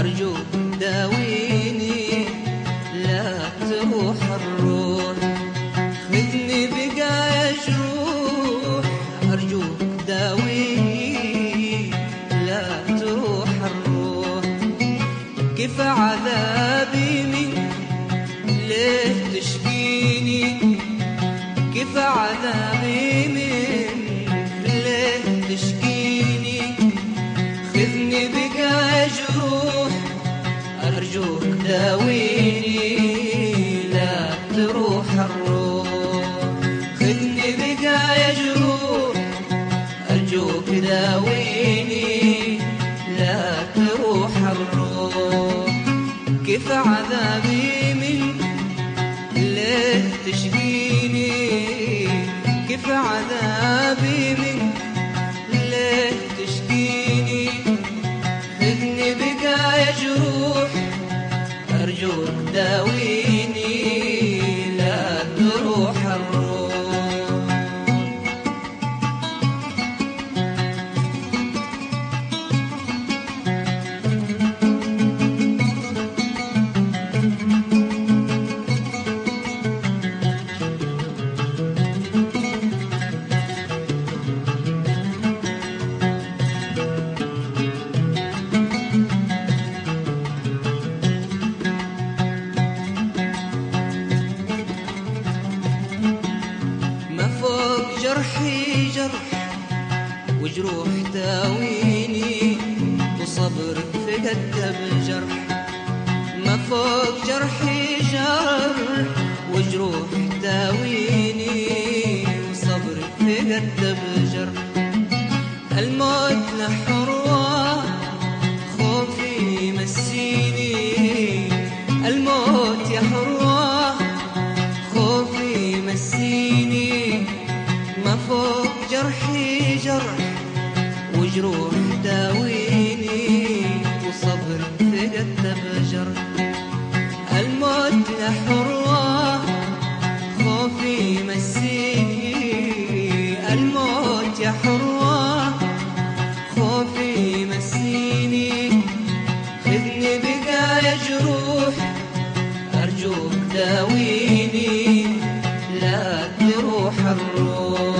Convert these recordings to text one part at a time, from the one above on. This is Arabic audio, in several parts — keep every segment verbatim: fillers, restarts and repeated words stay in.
أرجوك داويني لا تروح الروح، خذني بقى جروح أرجوك داويني لا تروح الروح. كيف عذابي منك ليه تشقيني، كيف عذابي منك ليه تشقيني، خذني بقى جروح أرجوك داويني لا تروح الروح، خذني بقى جروح أرجوك داويني لا تروح الروح. كيف عذابي منك ليه تشقيني، كيف عذابي منك ليه تشقيني، خذني بقى جروح أرجوك داويني لا تروح الروح. جرحي جرح وجروح داويني، وصبرك فقد بجرح. ما فوق جرحي جرح وجروح داويني، وصبرك فقد بجرح. الموت لحروة خوفي مسيني، الموت يا حروة خوفي مسيني. ما فوق جرحي جرح وجروح داويني، وصبر فقد بجرح. الموت لحروة خوفي مسيني، الموت يا حروة خوفي مسيني. خذني بقى جروح أرجوك داويني لا تروح الروح.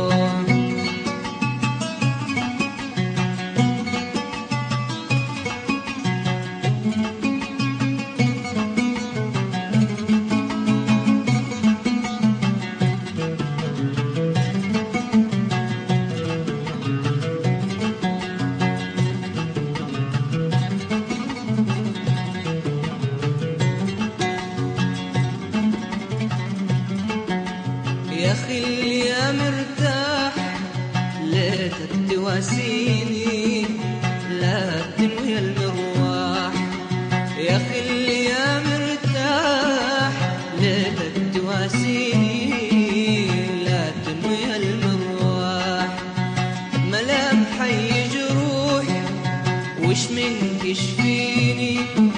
يا خلي يا مرتاح ليتك تواسيني لا تنوي المرواح. يا خلي يا مرتاح ليتك تواسيني لا تنوي المرواح. ملامحي جروح وش منك يشفيني،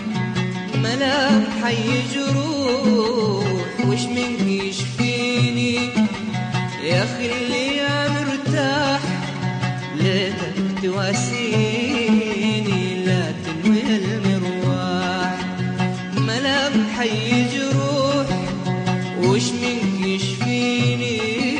ملامحي جروح وش منك يشفيني. يا خلي يا مرتاح ليتك تواسيني لا تنوي المرواح. ملامحي جروح وش منك يشفيني،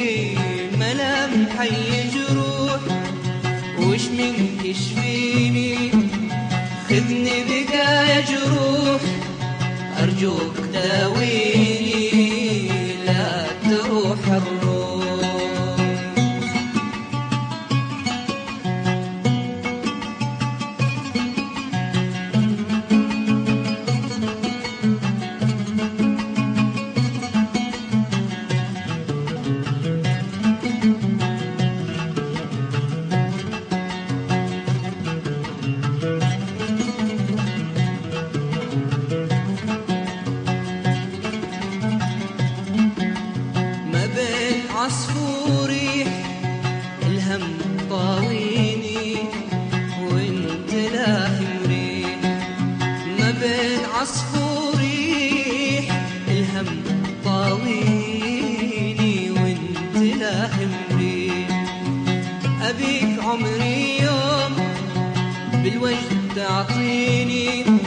ملامحي جروح وش منك يشفيني. خذني بقى جروح أرجوك داويني لا تروح الروح. عصفوري الهم طاويني وانت لاهم ريح. ما بين عصفوري الهم طاويني وانت لاهم ريح. أبيك عمري يوم بالوجد تعطيني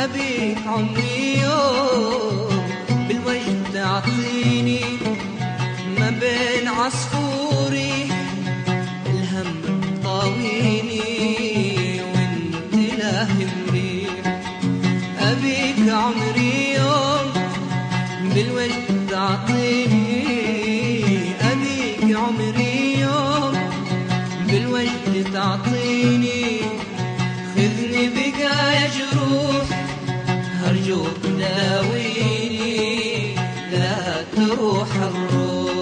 أبيك عمري يوم بالوجد تعطيني، ما بين عصفوري الهم طاويني وانت لاهي مريح. أبيك عمري يوم بالوجد تعطيني، أبيك عمري يوم بالوجد تعطيني، خذني بقايا جروح أرجوك داويني لا تروح الروح.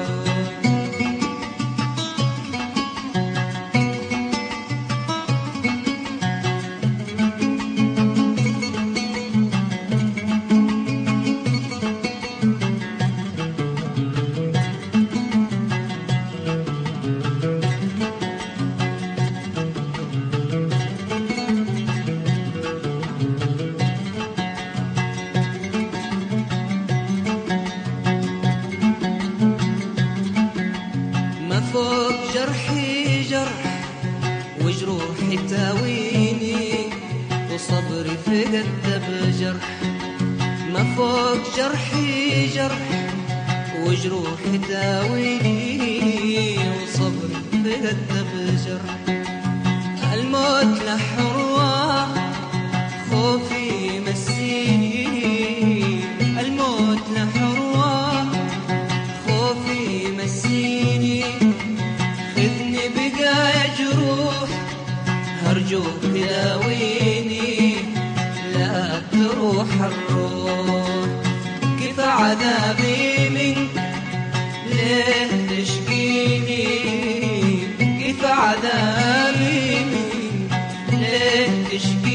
فوق جرحي جرح وجروحي تاويني، وصبري فقد بجرح. ما فوق جرحي جرح وجروحي تاويني، وصبري فقد بجرح. الموت لحروة خوفي مسيني، الموت لحروة خوفي مسيني، خذني بقايا جروح أرجوك داويني لا تروح الروح. كيف عذابي منك ليه تشكيني، كيف عذابي منك ليه تشكيني،